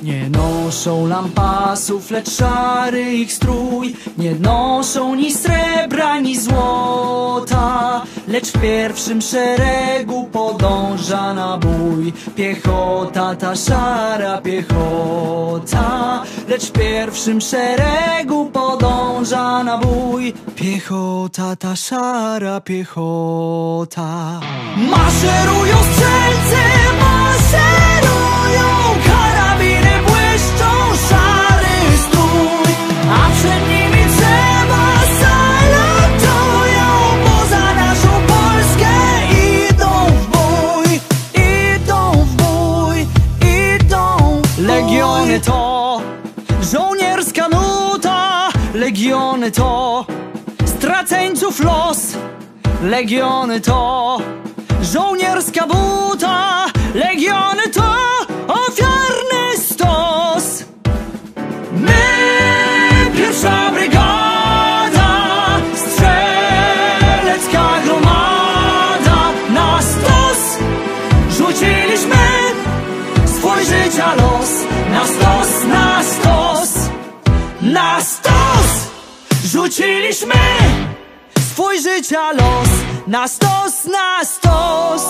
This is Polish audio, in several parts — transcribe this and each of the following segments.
Nie noszą lampasów, lecz szary ich strój. Nie noszą ni srebra, ni złota, lecz w pierwszym szeregu podąża na bój. Piechota, ta szara piechota, lecz w pierwszym szeregu podąża na bój. Piechota, ta szara piechota. Maszerują strzelcy, maszerują, karabiny błyszczą, szary strój, a przed nimi drzewa salatują, bo za naszą Polskę idą w bój, idą w bój, idą. Legiony to żołnierska nuta, legiony to straceńców los, legiony to żołnierska buta, legiony to ofiarny stos. My, pierwsza brygada, strzelecka gromada, na stos rzuciliśmy swój życia los. Na stos, na stos, na stos rzuciliśmy swój życia los. Na stos, na stos.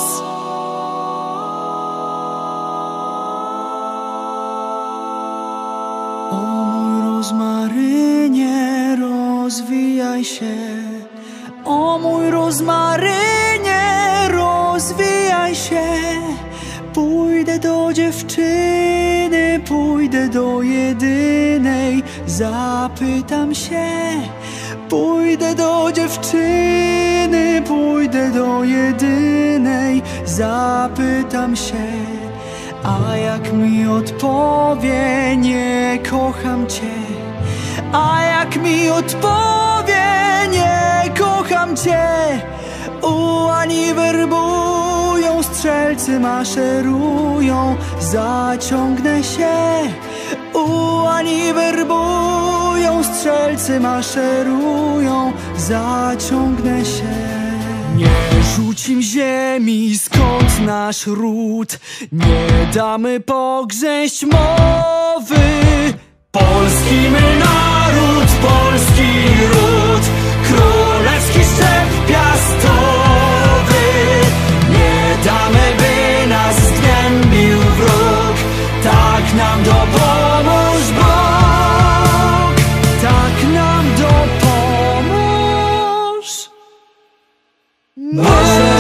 O mój rozmarynie, rozwijaj się. O mój rozmarynie, rozwijaj się. Pójdę do dziewczyny, pójdę do jedynej, zapytam się. Pójdę do dziewczyny, pójdę do jedynej, zapytam się. A jak mi odpowie, nie kocham cię. A jak mi odpowie, nie kocham cię. Ułani werbują, strzelcy maszerują, zaciągnę się. Ułani werbują, strzelcy maszerują, zaciągnę się. Nie rzucim ziemi, skąd nasz ród, nie damy pogrześć mowy. Polski my naród, polski ród, królewski szczep piastowy. Nie damy, by nas zgnębił wróg, tak nam dopomóż Bóg, tak nam dopomóż.